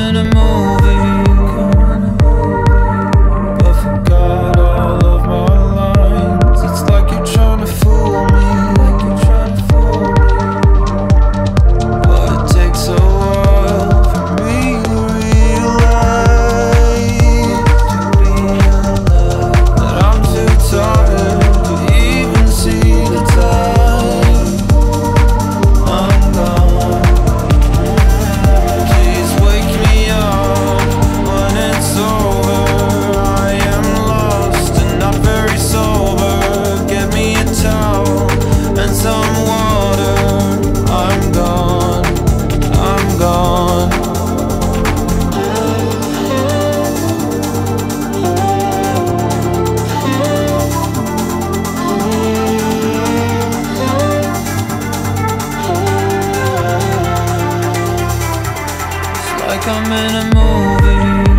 in a movie, but forgot all of my lines. It's like you're trying to fool me, but it takes a while for me to realize that I'm too tired to even see the time. I'm gone. Please wake me up when it's over. I am lost and not very sober. Get me a towel and some water. I'm gone. I'm gone. It's like I'm in a movie,